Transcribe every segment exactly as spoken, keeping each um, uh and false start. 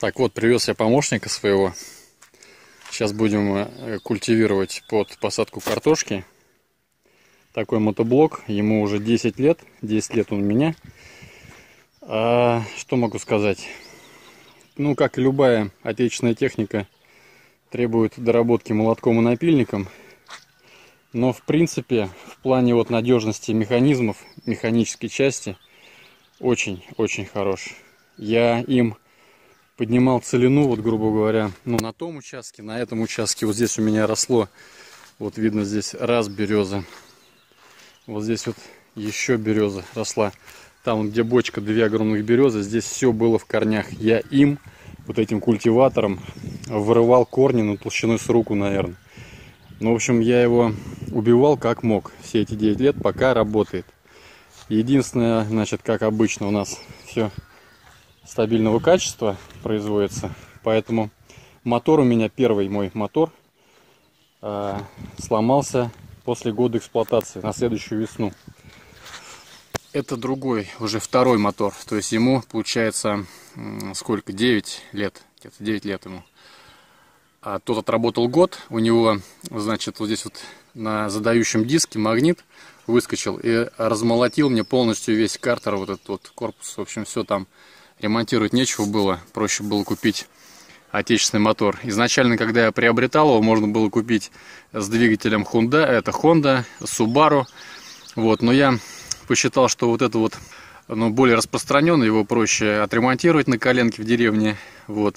Так вот, привез я помощника своего. Сейчас будем культивировать под посадку картошки. Такой мотоблок, ему уже десять лет. десять лет он у меня. А, что могу сказать? Ну, как и любая отечественная техника, требует доработки молотком и напильником. Но, в принципе, в плане вот надежности механизмов, механической части, очень-очень хорош. Я им поднимал целину, вот, грубо говоря, ну, на том участке, на этом участке. Вот здесь у меня росло, вот видно здесь раз береза. Вот здесь вот еще береза росла. Там, где бочка, две огромных березы, здесь все было в корнях. Я им, вот этим культиватором, вырывал корни, ну, толщиной с руку, наверное. Ну, в общем, я его убивал как мог все эти девять лет, пока работает. Единственное, значит, как обычно, у нас все стабильного качества производится. Поэтому мотор у меня, первый мой мотор, э, сломался после года эксплуатации, на следующую весну. Это другой, уже второй мотор. То есть ему, получается, сколько? девять лет. Где-то девять лет ему. А тот отработал год. У него, значит, вот здесь вот на задающем диске магнит выскочил и размолотил мне полностью весь картер, вот этот вот корпус. В общем, все там ремонтировать нечего было. Проще было купить отечественный мотор. Изначально, когда я приобретал его, можно было купить с двигателем Honda. Это Honda, Subaru. Вот, но я посчитал, что вот это вот, ну, более распространенный, его проще отремонтировать на коленке в деревне. Вот.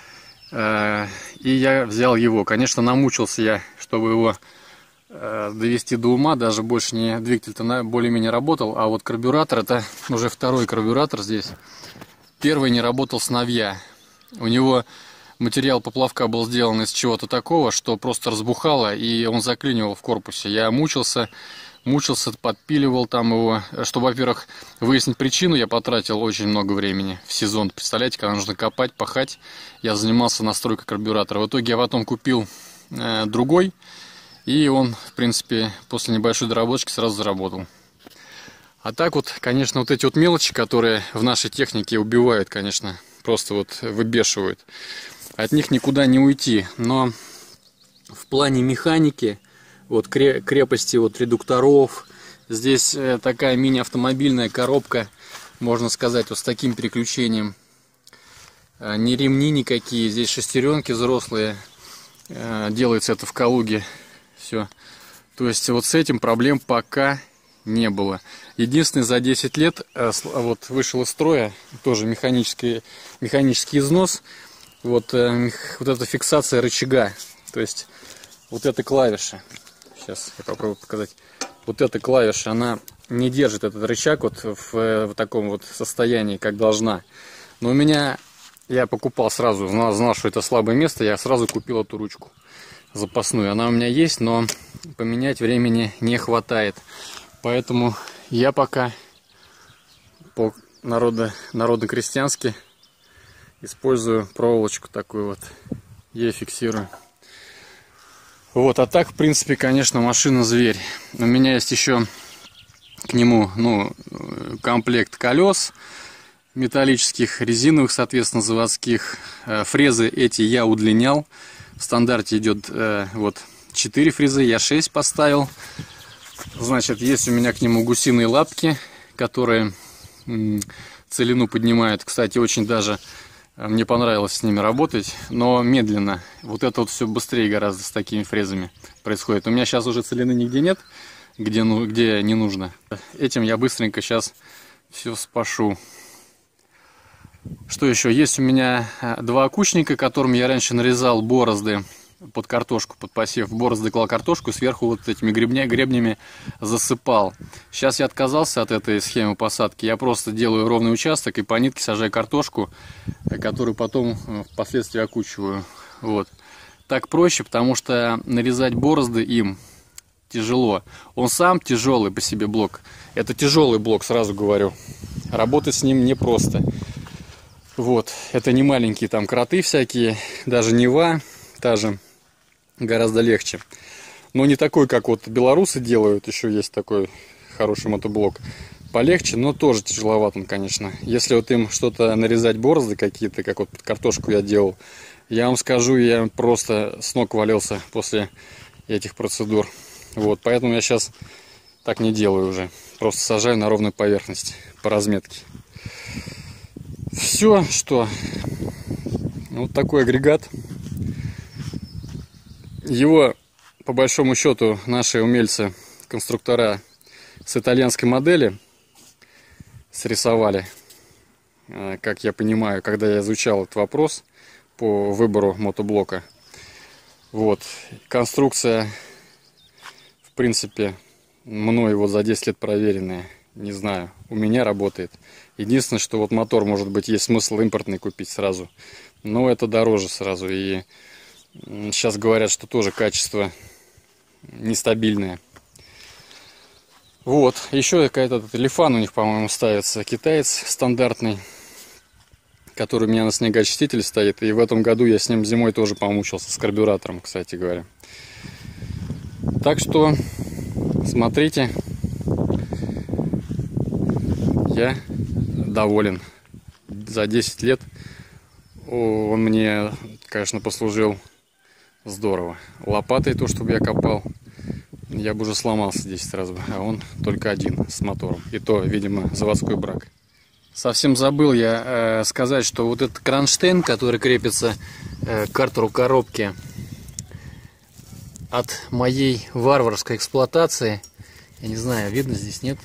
И я взял его. Конечно, намучился я, чтобы его довести до ума. Даже больше не двигатель-то более-менее работал. А вот карбюратор, это уже второй карбюратор здесь. Первый не работал с новья. У него материал поплавка был сделан из чего-то такого, что просто разбухало, и он заклинивал в корпусе. Я мучился, мучился, подпиливал там его. Чтобы, во-первых, выяснить причину, я потратил очень много времени в сезон. Представляете, когда нужно копать, пахать, я занимался настройкой карбюратора. В итоге я потом купил э, другой, и он, в принципе, после небольшой доработки сразу заработал. А так вот, конечно, вот эти вот мелочи, которые в нашей технике убивают, конечно, просто вот выбешивают. От них никуда не уйти. Но в плане механики, вот крепости вот редукторов, здесь такая мини-автомобильная коробка, можно сказать, вот с таким переключением. Не ремни никакие, здесь шестеренки взрослые, делается это в Калуге. Все. То есть вот с этим проблем пока не было. Единственное, за десять лет вот вышел из строя тоже механический, механический износ. Вот, вот эта фиксация рычага. То есть вот эта клавиша. Сейчас я попробую показать. Вот эта клавиша, она не держит этот рычаг вот в, в таком вот состоянии, как должна. Но у меня, я покупал сразу, знал, знал, что это слабое место, я сразу купил эту ручку запасную. Она у меня есть, но поменять времени не хватает. Поэтому я пока по народно, народно-крестьянски использую проволочку такую вот. Я фиксирую. Вот, а так, в принципе, конечно, машина зверь. У меня есть еще к нему, ну, комплект колес металлических, резиновых, соответственно, заводских. Фрезы эти я удлинял. В стандарте идет э, вот четыре фрезы, я шесть поставил. Значит, есть у меня к нему гусиные лапки, которые м, целину поднимают. Кстати, очень даже мне понравилось с ними работать, но медленно. Вот это вот все быстрее гораздо с такими фрезами происходит. У меня сейчас уже целины нигде нет, где, ну, где не нужно. Этим я быстренько сейчас все спашу. Что еще? Есть у меня два окучника, которым я раньше нарезал борозды под картошку, под посев. Борозды клал картошку, сверху вот этими гребня, гребнями засыпал. Сейчас я отказался от этой схемы посадки. Я просто делаю ровный участок и по нитке сажаю картошку, которую потом впоследствии окучиваю. Вот. Так проще, потому что нарезать борозды им тяжело. Он сам тяжелый по себе блок. Это тяжелый блок, сразу говорю. Работать с ним непросто. Вот. Это не маленькие там кроты всякие, даже Нева, та же, гораздо легче. Но не такой, как вот белорусы делают, еще есть такой хороший мотоблок. полегче, но тоже тяжеловат он, конечно. Если вот им что-то нарезать, борозды какие-то, как вот под картошку я делал, я вам скажу, я просто с ног валился после этих процедур. Вот, поэтому я сейчас так не делаю уже. Просто сажаю на ровную поверхность по разметке. Все, что... Вот такой агрегат. Его, по большому счету, наши умельцы, конструктора с итальянской модели срисовали. Как я понимаю, когда я изучал этот вопрос по выбору мотоблока. Вот. Конструкция, в принципе, мной вот за десять лет проверенная. Не знаю, у меня работает. Единственное, что вот мотор, может быть, есть смысл импортный купить сразу. Но это дороже сразу. И сейчас говорят, что тоже качество нестабильное. Вот. Еще какая-то Лифан у них, по-моему, ставится. Китаец стандартный, который у меня на снегоочистителе стоит. И в этом году я с ним зимой тоже помучился. С карбюратором, кстати говоря. Так что смотрите. Я доволен. За десять лет он мне, конечно, послужил здорово. Лопатой то, чтобы я копал, я бы уже сломался десять раз бы. А он только один с мотором. И то, видимо, заводской брак. Совсем забыл я э, сказать, что вот этот кронштейн, который крепится э, к картеру коробки от моей варварской эксплуатации, я не знаю, видно здесь, нет?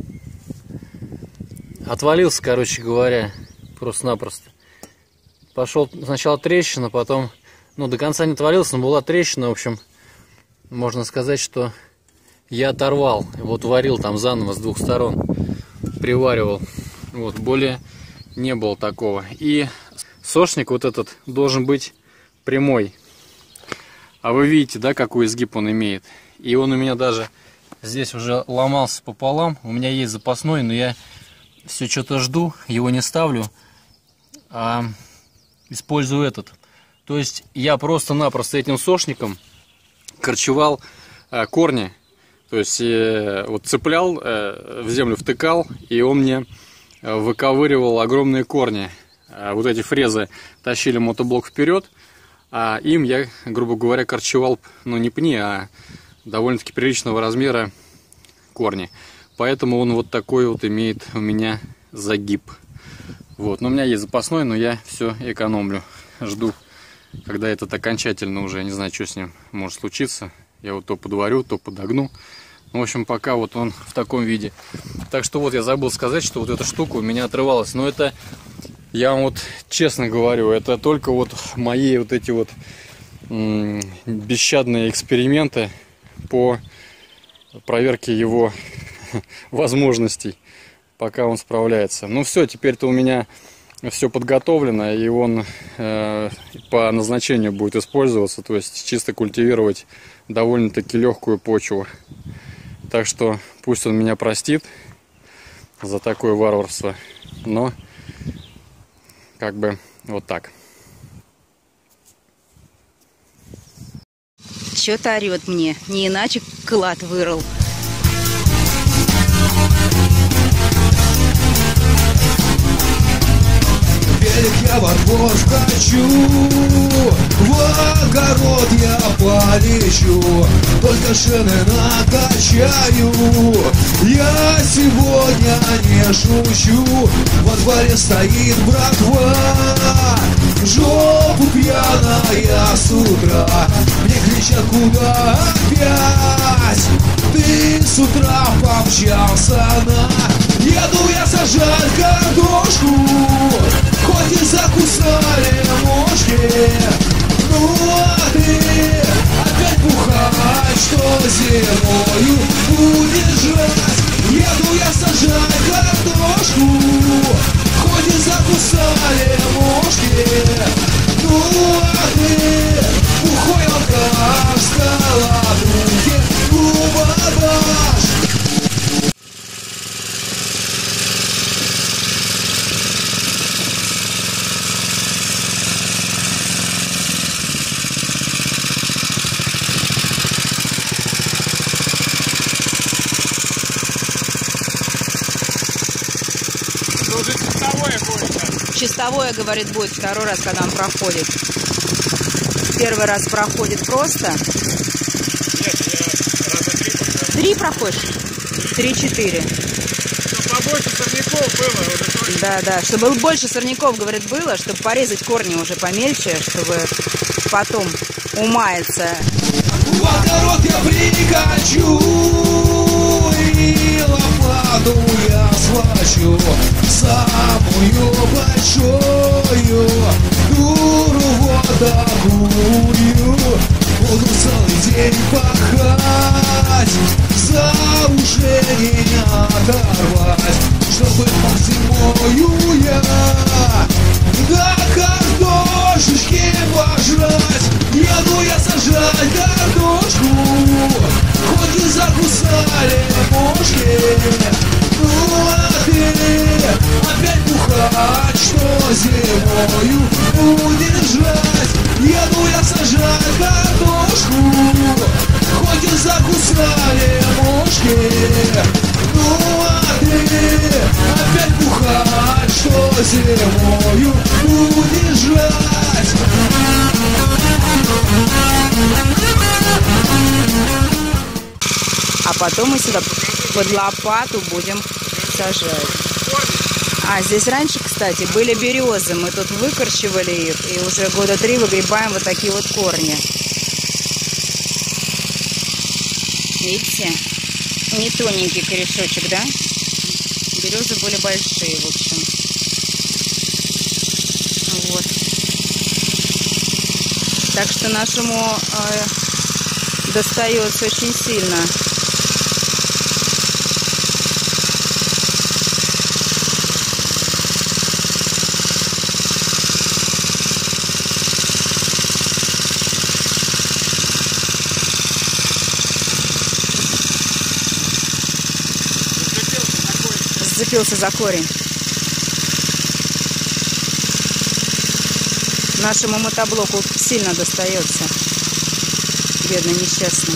Отвалился, короче говоря, просто-напросто. Пошел сначала трещина, потом, ну, до конца не отвалился, но была трещина, в общем, можно сказать, что я оторвал. Вот варил там заново с двух сторон, приваривал. Вот, более не было такого. И сошник вот этот должен быть прямой. А вы видите, да, какой изгиб он имеет. И он у меня даже здесь уже ломался пополам. У меня есть запасной, но я все что-то жду, его не ставлю, а использую этот. То есть я просто-напросто этим сошником корчевал э, корни. То есть э, вот цеплял, э, в землю втыкал, и он мне выковыривал огромные корни. А вот эти фрезы тащили мотоблок вперед, а им я, грубо говоря, корчевал, ну не пни, а довольно-таки приличного размера корни. Поэтому он вот такой вот имеет у меня загиб. Вот, но у меня есть запасной, но я все экономлю. Жду, когда этот окончательно уже, не знаю, что с ним может случиться. Я вот то подварю, то подогну. В общем, пока вот он в таком виде. Так что вот я забыл сказать, что вот эта штука у меня отрывалась. Но это, я вам вот честно говорю, это только вот мои вот эти вот м- бесщадные эксперименты по проверке его возможностей, пока он справляется. Ну все, теперь-то у меня все подготовлено, и он э, по назначению будет использоваться, то есть чисто культивировать довольно-таки легкую почву. Так что пусть он меня простит за такое варварство, но как бы вот так. Чё-то орёт мне, не иначе клад вырыл. Велик я во двор хочу, в огород я полечу, только шины накачаю. Я сегодня не шучу, во дворе стоит братва, в жопу пьяная с утра. Мне кричат, куда опять? Ты с утра помчался на... Еду я сажать картошку, хоть и закусали мошки. Ну а ты опять бухать, что зимою будешь жрать. Еду я сажать картошку, хоть и закусали мошки. Ну а ты бухой алкаш, в скалодухе губодаш. чистовое, говорит, будет второй раз, когда он проходит. Первый раз проходит просто. Нет, я раза три пока. Три проходишь? Три-четыре. Чтобы побольше сорняков было уже точно. Да, да, чтобы больше сорняков, говорит, было, чтобы порезать корни уже помельче, чтобы потом умаяться. В огород я прикачу и лопату я схвачу, самую большую, дуру вот такую. Буду целый день пахать, за уши не оторвать, чтобы мог зимою я до картошечки пожрать. Еду я сажать картошку, хоть и закусали мошки. Ну а ты опять бухать, что зимою будешь жрать. Еду я сажать картошку, хоть и закусали мошки. Ну а ты опять бухать, что зимою будешь жрать. А потом мы сюда под лопату будем сажать. А здесь раньше, кстати, были березы. Мы тут выкорчевали их и уже года три выгребаем вот такие вот корни. Видите? Не тоненький корешочек, да? Березы были большие, в общем. Вот. Так что нашему э, достается очень сильно. Зацепился за корень. Нашему мотоблоку сильно достается. Бедный, несчастный.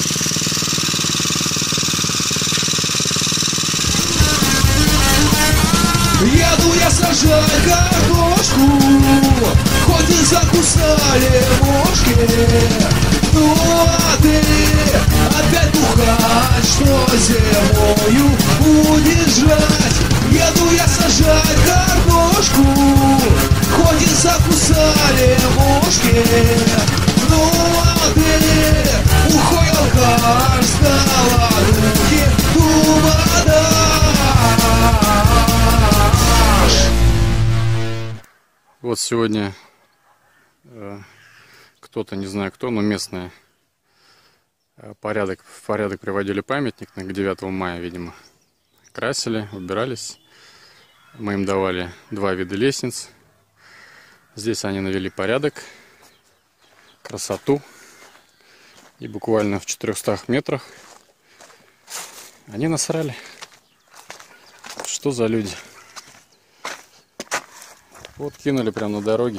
Еду я сажать картошку, хоть и закусали мошки. Ну а ты опять бухать, что зимою будешь жрать. Еду я сажать картошку, хоть и закусали мошки. Ну а ты ухой алкаш, стала руки думадашь. Вот сегодня э, кто-то, не знаю кто, но местные э, порядок, в порядок приводили памятник к девятому мая, видимо. Красили, убирались. Мы им давали два вида лестниц. Здесь они навели порядок, красоту. И буквально в четырехстах метрах они насрали. Что за люди? Вот кинули прямо на дороге.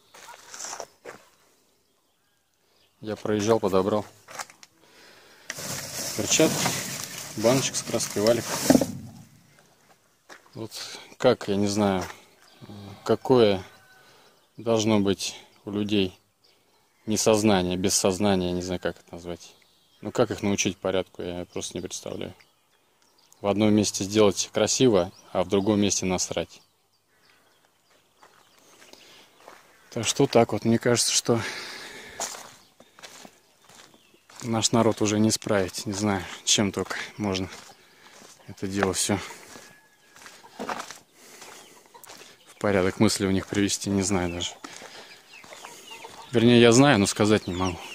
Я проезжал, подобрал перчатки, баночек с краской, валик. Вот как, я не знаю, какое должно быть у людей несознание, бессознание, я не знаю, как это назвать. Ну как их научить порядку, я просто не представляю. В одном месте сделать красиво, а в другом месте насрать. Так что так вот, мне кажется, что наш народ уже не исправить. Не знаю, чем только можно это дело все в порядок мысли у них привести, не знаю даже. Вернее, я знаю, но сказать не могу.